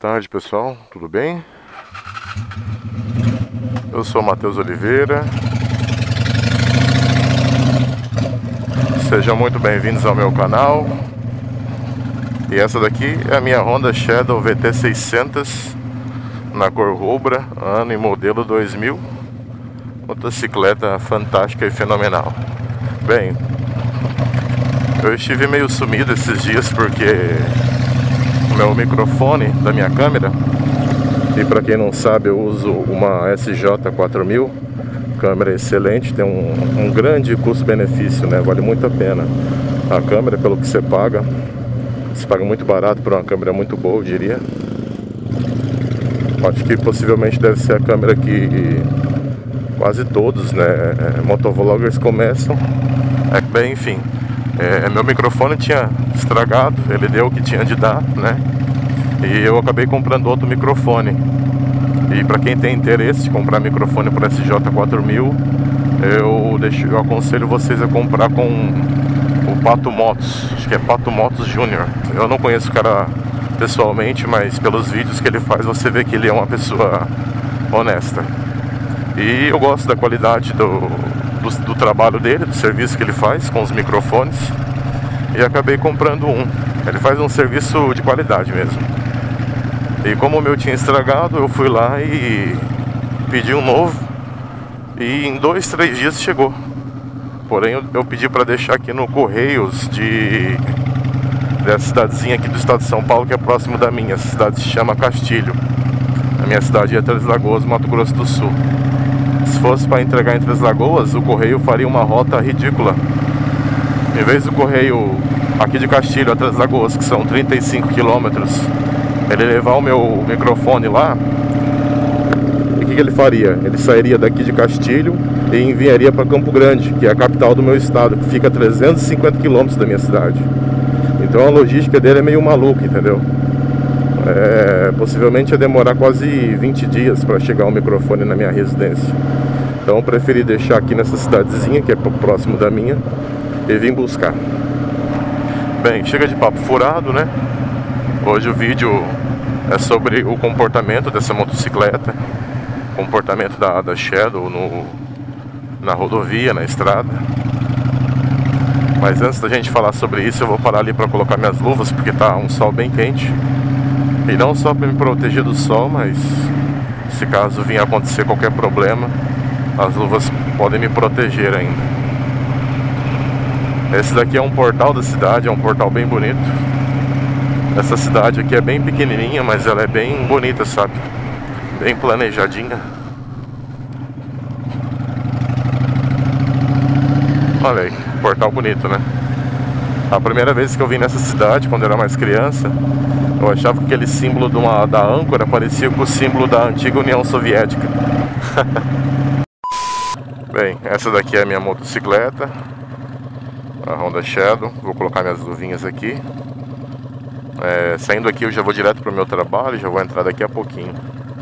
tarde, pessoal, tudo bem? Eu sou Matheus Oliveira. Sejam muito bem-vindos ao meu canal. E essa daqui é a minha Honda Shadow VT600 na cor rubra, ano e modelo 2000. Motocicleta fantástica e fenomenal. Bem, eu estive meio sumido esses dias porque o meu microfone da minha câmera, e para quem não sabe, eu uso uma SJ4000, câmera excelente, tem um grande custo-benefício, né? Vale muito a pena. A câmera, pelo que você paga muito barato por uma câmera muito boa, eu diria. Acho que possivelmente deve ser a câmera que quase todos, né, motovloggers começam. Bem, enfim, meu microfone tinha estragado, ele deu o que tinha de dar, né? E eu acabei comprando outro microfone. E para quem tem interesse de comprar microfone por SJ4000, eu aconselho vocês a comprar com o Pato Motos, acho que é Pato Motos Júnior. Eu não conheço o cara pessoalmente, mas pelos vídeos que ele faz você vê que ele é uma pessoa honesta. E eu gosto da qualidade do trabalho dele, do serviço que ele faz com os microfones, e acabei comprando um. Ele faz um serviço de qualidade mesmo. E como o meu tinha estragado, eu fui lá e pedi um novo, e em 2, 3 dias chegou. Porém eu pedi para deixar aqui no Correios dessa cidadezinha aqui do estado de São Paulo, que é próximo da minha. Essa cidade se chama Castilho. A minha cidade é Três Lagoas, Mato Grosso do Sul. Se fosse para entregar em Três Lagoas, o correio faria uma rota ridícula. Em vez do correio aqui de Castilho a Três Lagoas, que são 35 quilômetros, ele levar o meu microfone lá, e o que ele faria? Ele sairia daqui de Castilho e enviaria para Campo Grande, que é a capital do meu estado, que fica a 350 quilômetros da minha cidade. Então a logística dele é meio maluca, entendeu? Possivelmente ia demorar quase 20 dias para chegar o microfone na minha residência. Então eu preferi deixar aqui nessa cidadezinha, que é próximo da minha, e vim buscar. Bem, chega de papo furado, né? Hoje o vídeo é sobre o comportamento dessa motocicleta, comportamento da Shadow na rodovia, na estrada. Mas antes da gente falar sobre isso, eu vou parar ali para colocar minhas luvas, porque tá um sol bem quente. E não só para me proteger do sol, mas se caso vir acontecer qualquer problema, as luvas podem me proteger ainda. Esse daqui é um portal da cidade, é um portal bem bonito. Essa cidade aqui é bem pequenininha, mas ela é bem bonita, sabe? Bem planejadinha. Olha aí, portal bonito, né? A primeira vez que eu vim nessa cidade, quando eu era mais criança, eu achava que aquele símbolo da âncora parecia com o símbolo da antiga União Soviética. Bem, essa daqui é a minha motocicleta, a Honda Shadow. Vou colocar minhas luvinhas aqui. Saindo aqui eu já vou direto para o meu trabalho, já vou entrar daqui a pouquinho.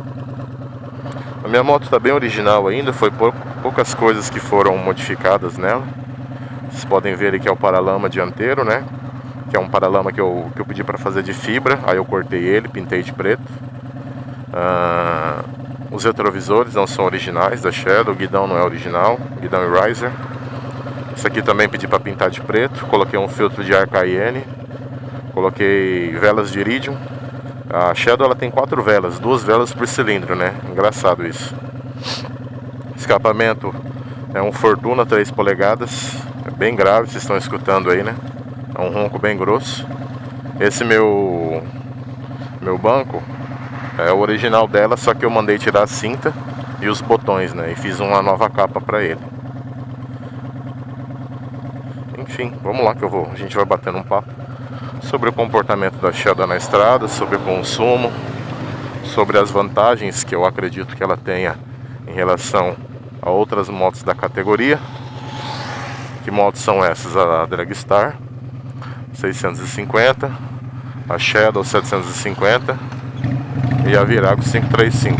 A minha moto está bem original ainda, foi poucas coisas que foram modificadas nela. Vocês podem ver aqui é o paralama dianteiro, né? Que é um paralama que eu pedi para fazer de fibra. Aí eu cortei ele, pintei de preto. Os retrovisores não são originais da Shadow, o guidão não é original, guidão e riser. Isso aqui também pedi para pintar de preto. Coloquei um filtro de ar Cayenne. Coloquei velas de iridium. A Shadow ela tem 4 velas, 2 velas por cilindro, né? Engraçado isso. Escapamento é um Fortuna 3 polegadas. É bem grave, vocês estão escutando aí, né? É um ronco bem grosso. Esse meu banco é o original dela, só que eu mandei tirar a cinta e os botões, né? E fiz uma nova capa para ele. Enfim, vamos lá que a gente vai batendo um papo sobre o comportamento da Shadow na estrada, sobre o consumo, sobre as vantagens que eu acredito que ela tenha em relação a outras motos da categoria. Que motos são essas? A Dragstar 650, a Shadow 750 e a Virago 535.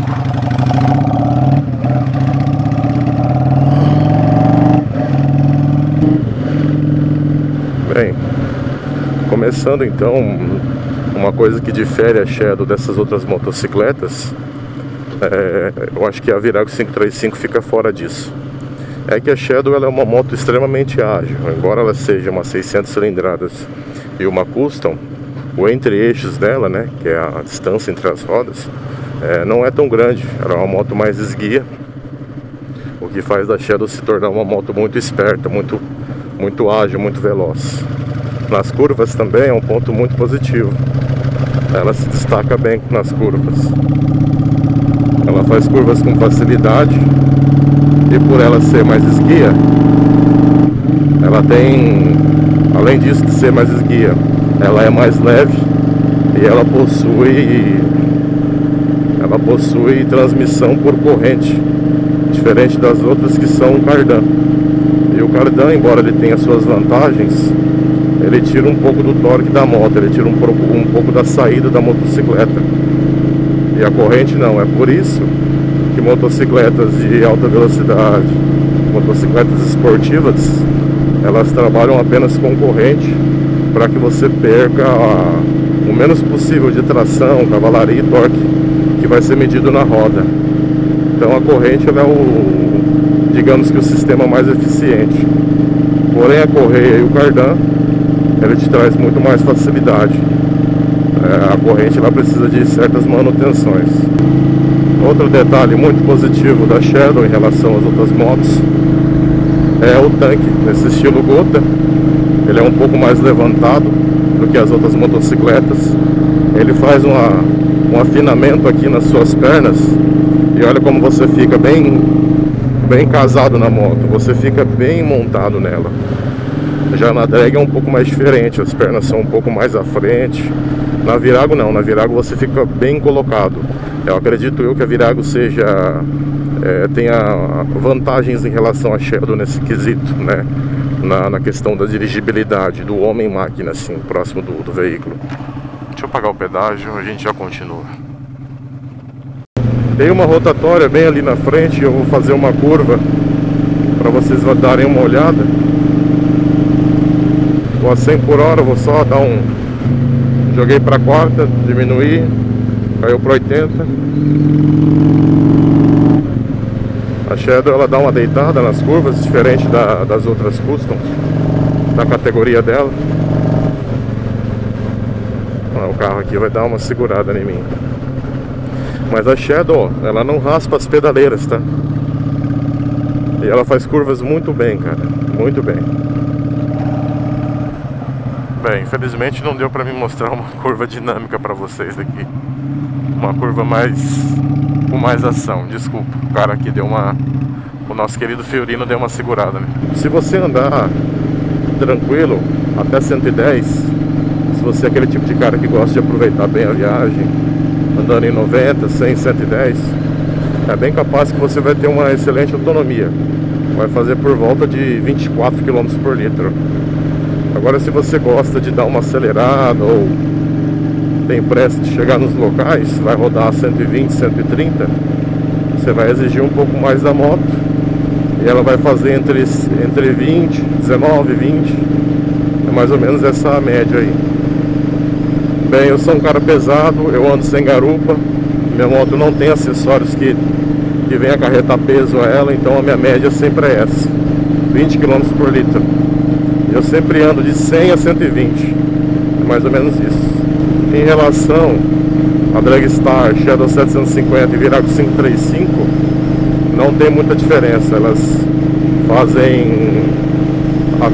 Bem, começando então Uma coisa que difere a Shadow dessas outras motocicletas, eu acho que a Virago 535 fica fora disso. É que a Shadow ela é uma moto extremamente ágil, embora ela seja uma 600 cilindradas e uma custom, o entre-eixos dela, né, que é a distância entre as rodas, não é tão grande. Ela é uma moto mais esguia, o que faz da Shadow se tornar uma moto muito esperta, muito ágil, muito veloz. Nas curvas também é um ponto muito positivo. Ela se destaca bem nas curvas. Ela faz curvas com facilidade. E por ela ser mais esguia, ela tem, além disso de ser mais esguia, ela é mais leve e ela possui transmissão por corrente, diferente das outras que são cardan. E o cardan, embora ele tenha suas vantagens, ele tira um pouco do torque da moto, ele tira um pouco da saída da motocicleta. E a corrente não, é por isso que motocicletas de alta velocidade, motocicletas esportivas, elas trabalham apenas com corrente, para que você perca o menos possível de tração, cavalaria e torque que vai ser medido na roda. Então a corrente ela é digamos que o sistema mais eficiente. Porém a correia e o cardan, ele te traz muito mais facilidade. A corrente ela precisa de certas manutenções. Outro detalhe muito positivo da Shadow em relação às outras motos é o tanque. Nesse estilo gota, ele é um pouco mais levantado do que as outras motocicletas. Ele faz um afinamento aqui nas suas pernas. E olha como você fica bem casado na moto. Você fica bem montado nela. Já na drag é um pouco mais diferente. As pernas são um pouco mais à frente. Na Virago não, na Virago você fica bem colocado. Eu acredito que a Virago tenha vantagens em relação à Shadow nesse quesito, né? Na questão da dirigibilidade, do homem-máquina, assim, próximo do veículo. Deixa eu pagar o pedágio, a gente já continua. Tem uma rotatória bem ali na frente, eu vou fazer uma curva para vocês darem uma olhada. Tô a 100 por hora, vou só dar joguei para quarta, diminuí, caiu para 80. A Shadow ela dá uma deitada nas curvas, diferente das outras customs, da categoria dela. O carro aqui vai dar uma segurada em mim. Mas a Shadow, ela não raspa as pedaleiras, tá? E ela faz curvas muito bem, cara, muito bem. Bem, infelizmente não deu pra me mostrar uma curva dinâmica pra vocês aqui. Uma curva com mais ação, desculpa. O cara aqui o nosso querido Fiorino deu uma segurada, né? Se você andar tranquilo, até 110, se você é aquele tipo de cara que gosta de aproveitar bem a viagem, andando em 90, 100, 110, é bem capaz que você vai ter uma excelente autonomia. Vai fazer por volta de 24 km por litro. Agora, se você gosta de dar uma acelerada ou tem pressa de chegar nos locais, vai rodar 120, 130, você vai exigir um pouco mais da moto e ela vai fazer entre 20, 19, 20. É mais ou menos essa média aí. Bem, eu sou um cara pesado, eu ando sem garupa, minha moto não tem acessórios que venham acarretar peso a ela, então a minha média sempre é essa, 20 km por litro. Eu sempre ando de 100 a 120, é mais ou menos isso. Em relação a Dragstar, Shadow 750 e Virago 535, não tem muita diferença. Elas fazem a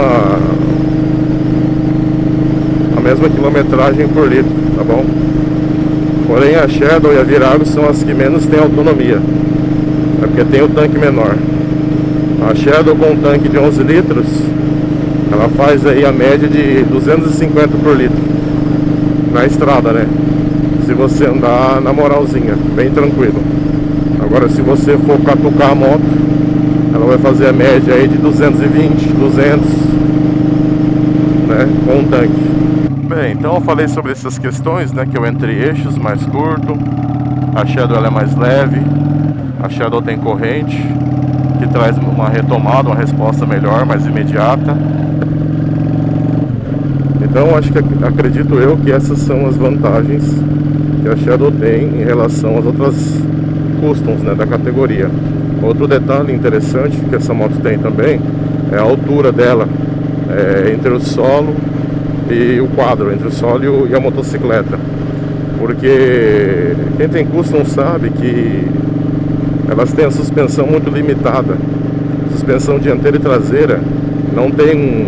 mesma quilometragem por litro, tá bom? Porém a Shadow e a Virago são as que menos têm autonomia, é porque tem o tanque menor. A Shadow com um tanque de 11 litros, ela faz aí a média de 250 por litro na estrada, né? Se você andar na moralzinha, bem tranquilo. Agora se você for catucar a moto, ela vai fazer a média aí de 220, 200, né? Com um tanque. Bem, então eu falei sobre essas questões, né? Que é o entre-eixos mais curto. A Shadow ela é mais leve. A Shadow tem corrente, que traz uma retomada, uma resposta melhor, mais imediata. Então acredito eu que essas são as vantagens que a Shadow tem em relação às outras customs, né, da categoria. Outro detalhe interessante que essa moto tem também é a altura dela, entre o solo e o quadro, entre o solo e a motocicleta. Porque quem tem custom sabe que elas têm a suspensão muito limitada. Suspensão dianteira e traseira não tem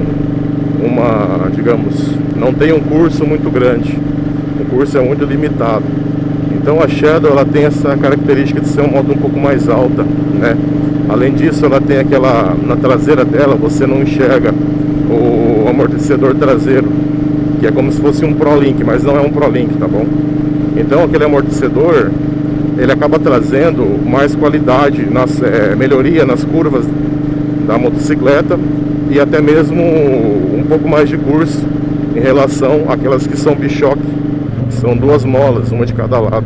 não tem um curso muito grande. O curso é muito limitado. Então a Shadow ela tem essa característica de ser uma moto um pouco mais alta, né? Além disso, ela tem na traseira dela você não enxerga o amortecedor traseiro, que é como se fosse um ProLink, mas não é um ProLink, tá bom? Então aquele amortecedor ele acaba trazendo mais qualidade, melhoria nas curvas da motocicleta e até mesmo um pouco mais de curso em relação àquelas que são bichoque, que são duas molas, uma de cada lado.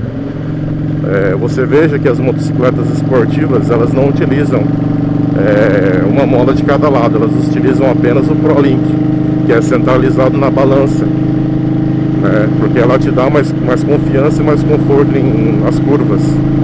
Você veja que as motocicletas esportivas elas não utilizam uma mola de cada lado, elas utilizam apenas o ProLink, que é centralizado na balança, porque ela te dá mais confiança e mais conforto nas curvas.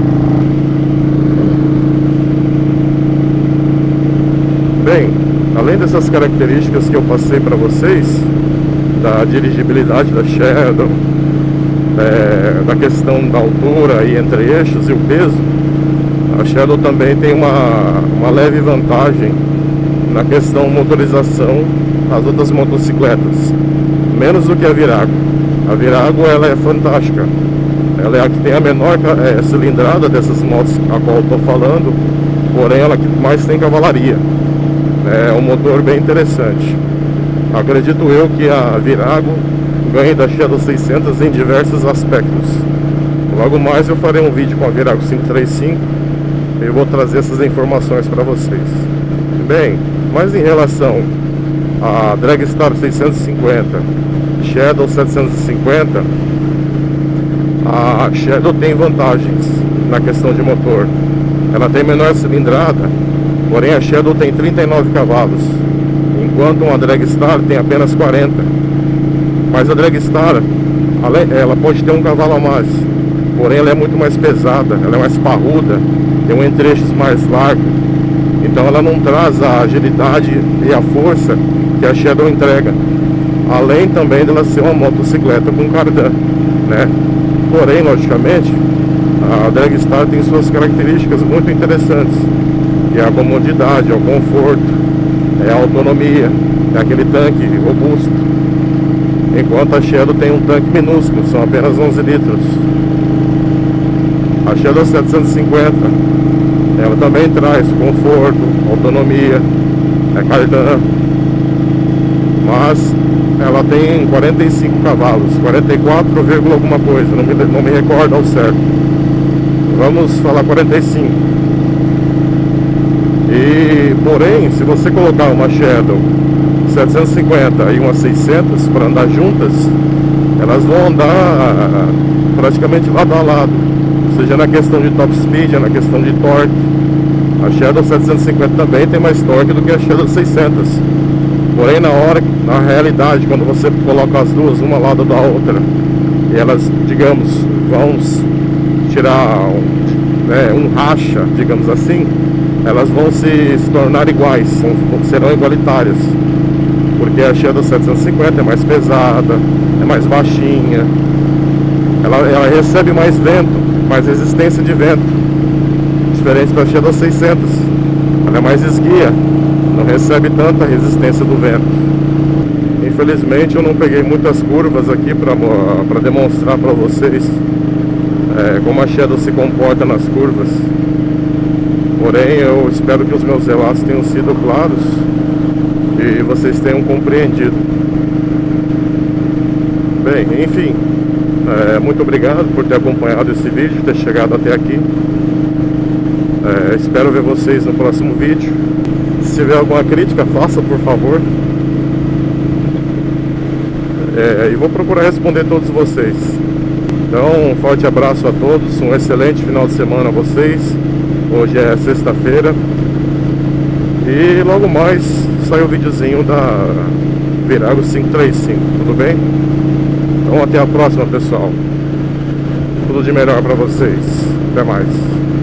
Bem, além dessas características que eu passei para vocês, da dirigibilidade da Shadow, da questão da altura e entre eixos e o peso, a Shadow também tem uma leve vantagem na questão motorização às outras motocicletas, menos do que a Virago. A Virago ela é fantástica, ela é a que tem a menor cilindrada dessas motos a qual eu estou falando, porém ela que mais tem cavalaria. É um motor bem interessante. Acredito eu que a Virago ganhe da Shadow 600 em diversos aspectos. Logo mais eu farei um vídeo com a Virago 535 e eu vou trazer essas informações para vocês. Bem, mas em relação a Dragstar 650, Shadow 750, a Shadow tem vantagens na questão de motor. Ela tem menor cilindrada, porém a Shadow tem 39 cavalos, enquanto uma Dragstar tem apenas 40. Mas a Dragstar, ela pode ter um cavalo a mais, porém ela é muito mais pesada, ela é mais parruda, tem um entre-eixos mais largo. Então ela não traz a agilidade e a força que a Shadow entrega. Além também dela ser uma motocicleta com cardan, né? Porém, logicamente, a Dragstar tem suas características muito interessantes, que é a comodidade, é o conforto, é a autonomia, é aquele tanque robusto. Enquanto a Shadow tem um tanque minúsculo, são apenas 11 litros. A Shadow 750, ela também traz conforto, autonomia, é cardan, mas ela tem 45 cavalos, 44, alguma coisa, não me recordo ao certo. Vamos falar 45. E porém, se você colocar uma Shadow 750 e uma 600 para andar juntas, elas vão andar praticamente lado a lado, seja na questão de top speed, na questão de torque. A Shadow 750 também tem mais torque do que a Shadow 600. Porém, na realidade, quando você coloca as duas uma ao lado da outra, e elas, digamos, vão tirar um racha, digamos assim, elas vão se tornar iguais, serão igualitárias. Porque a Shadow 750 é mais pesada, é mais baixinha, ela recebe mais vento, mais resistência de vento, diferente da Shadow 600. Ela é mais esguia, não recebe tanta resistência do vento. Infelizmente eu não peguei muitas curvas aqui para demonstrar para vocês como a Shadow se comporta nas curvas. Porém, eu espero que os meus relatos tenham sido claros e vocês tenham compreendido. Bem, enfim, muito obrigado por ter acompanhado esse vídeo, ter chegado até aqui. Espero ver vocês no próximo vídeo. Se tiver alguma crítica, faça, por favor. E vou procurar responder todos vocês. Então, um forte abraço a todos, um excelente final de semana a vocês. Hoje é sexta-feira e logo mais sai o videozinho da Virago 535, tudo bem? Então até a próxima, pessoal. Tudo de melhor pra vocês. Até mais.